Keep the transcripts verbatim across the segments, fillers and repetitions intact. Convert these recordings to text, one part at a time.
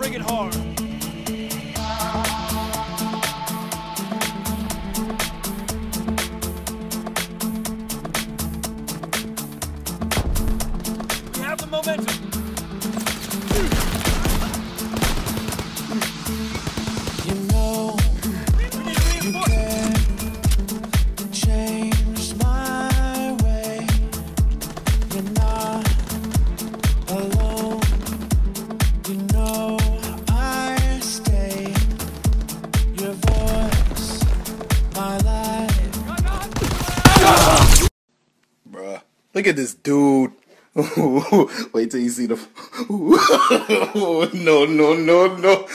bring it hard. We have the momentum. You know, you can change my way. You're not alone. You know I stay. Your voice, my life. Bruh, look at this dude. Wait till you see the. No, no, no, no.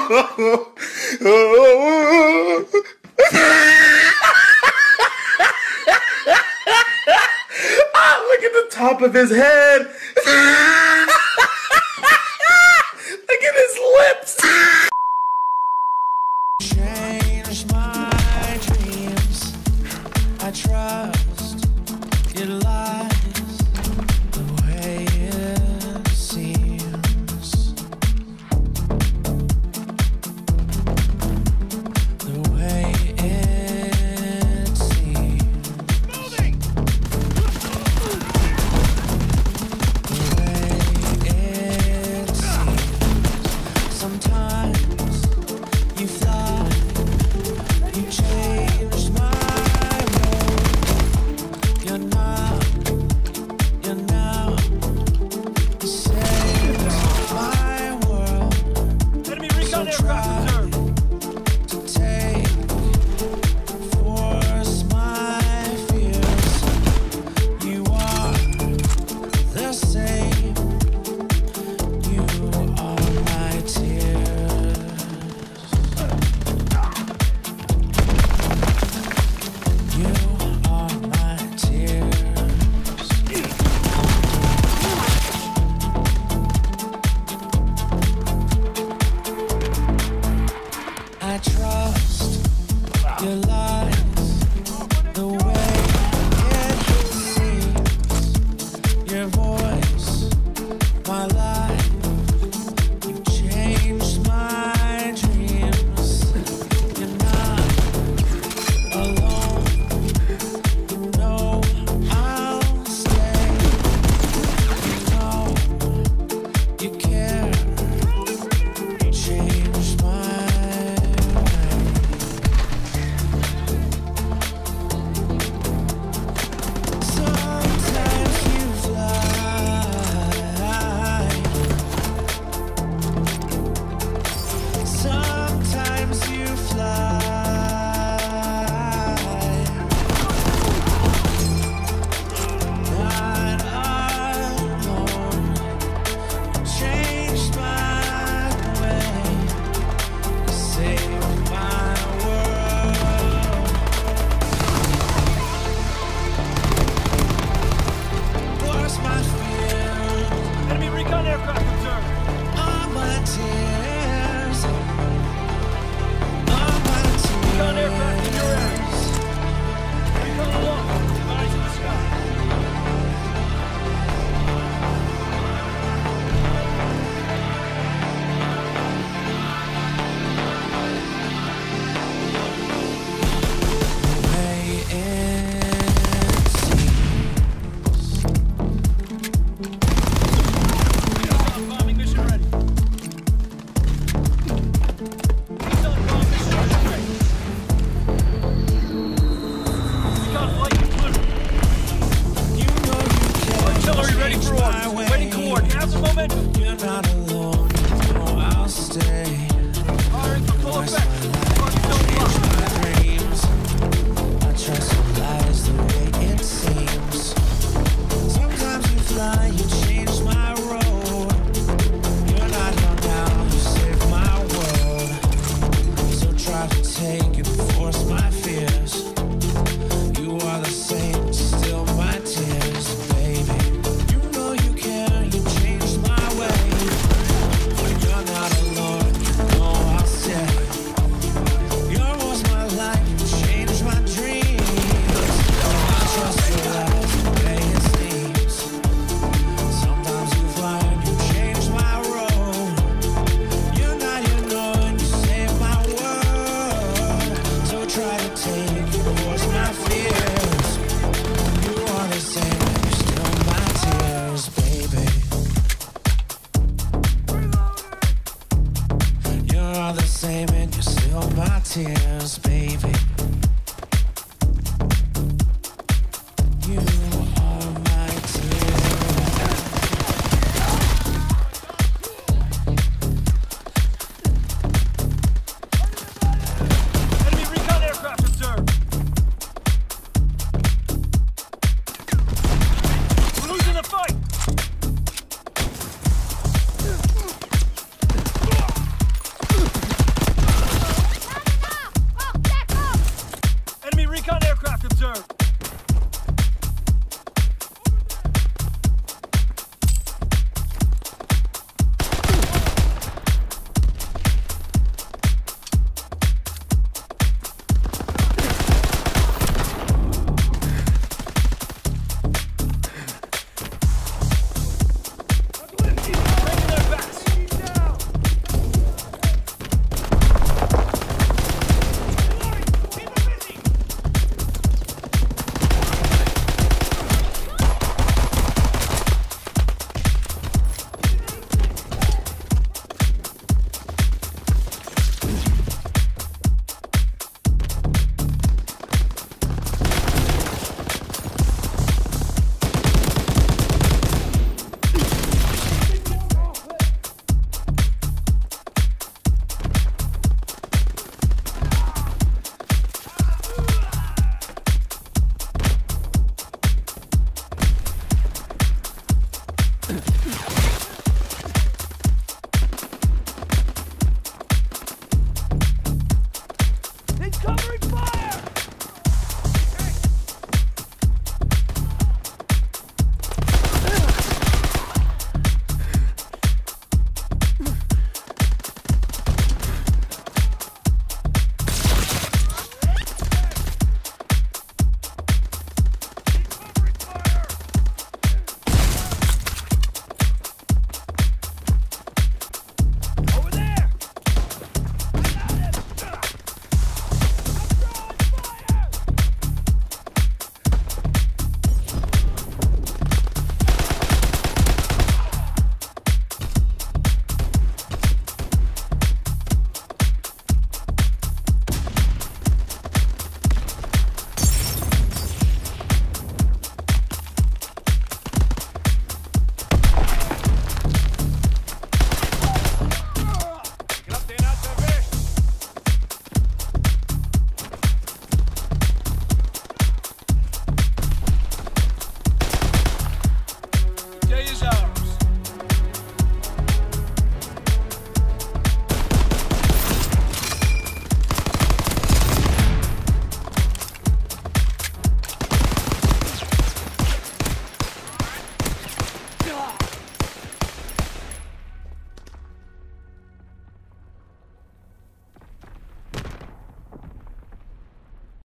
Ah, look at the top of his head. Look at his lips. Change my dreams. I trust your lies the way it seems. The way it seems. Moving. The way it seems. Sometimes you fly, you change my world. You're not, you're now, you saved my world. Enemy recon aircraft observed. To take, force my fears. You are the same. You are my tears. You are my tears. I trust your lies, the way it seems. Your voice, my life. You changed my dreams. You're not alone. You know I'll stay. You know you care. You changed my way. Sometimes you fly. Sometimes you fly. Not alone. Changed my way. Saved my world. Force my fear. Enemy recon aircraft observed. All my tears. All my tears. Recon aircraft in your area. Recon aloft. Eyes in the sky. The way it seems. Recon bombing mission ready. Recon bomb mission ready. Recon flight concluded. You know you can Artillery ready change for my orders. way. Waiting coordinates. Have the momentum. You're not alone. No, I'll stay. Firing for full effect. Target zone Change locked. my dreams. I trust your lies the way it seems. Sometimes you fly, you change my road. You're not hung out, you save my world. So try to take and force my fears. You are the same, still my tears, baby. You know you care, you changed my way. You're not alone, you know I'll stay.